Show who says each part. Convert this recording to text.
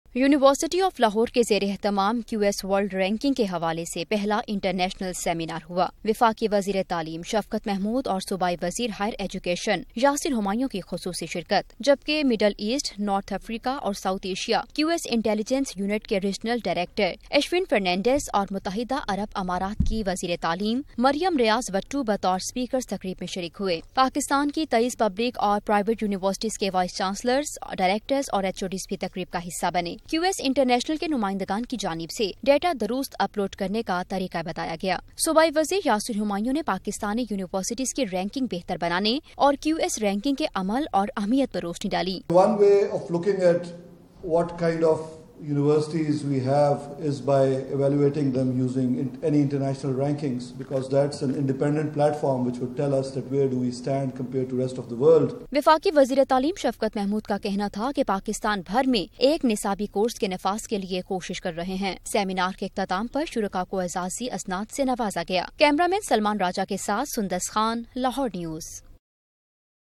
Speaker 1: University of Lahore کے زیر اہتمام QS ورلڈ رینکنگ کے حوالے سے پہلا انٹرنیشنل سیمینار ہوا۔ وفاقی وزیر تعلیم شفقت محمود اور صوبائی وزیر ہائر ایجوکیشن یاسر ہمایوں کی خصوصی شرکت، جبکہ مڈل ایسٹ، نارتھ افریقہ اور south Asia QS intelligence unit کے ریجنل ڈائریکٹر اشون فرنینڈیز اور متحدہ عرب امارات کی وزیر تعلیم مریم ریاض بٹو بطور اسپیکرز تقریب میں شریک ہوئے۔ پاکستان کی 23 پبلک اور پرائیویٹ یونیورسٹیز کے وائس چانسلرز، ڈائریکٹرز اور HODs بھی تقریب کا حصہ بنے۔ QS انٹرنیشنل کے نمائندگان کی جانب سے ڈیٹا درست اپلوڈ کرنے کا طریقہ بتایا گیا۔ صوبائی وزیر یاسر ہمایوں نے پاکستانی یونیورسٹیز کی رینکنگ بہتر بنانے اور QS رینکنگ کے عمل اور اہمیت پر روشنی ڈالی۔
Speaker 2: One way of looking at what kind of universities we have is by evaluating them using any international rankings, because that's an independent platform which would tell us that where do we stand compared to rest of the world.
Speaker 1: وفاقی وزیر تعلیم شفقت محمود کا کہنا تھا کہ پاکستان بھر میں ایک نصابی کورس کے نفاذ کے لیے کوشش کر رہے ہیں۔ سیمینار کے اختتام پر شرکاء کو اعزازی اسناد سے نوازا گیا۔ کیمرہ مین سلمان راجہ کے ساتھ سندس خان، لاہور نیوز۔